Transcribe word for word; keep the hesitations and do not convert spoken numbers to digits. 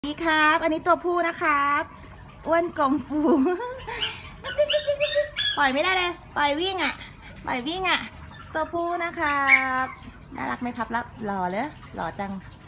ดีครับอันนี้ตัวผู้นะครับอ้วนกลมฟู ปล่อยไม่ได้เลยปล่อยวิ่งอ่ะปล่อยวิ่งอ่ะตัวผู้นะครับน่ารักไหมครับแล้วหล่อเลยหล่อจัง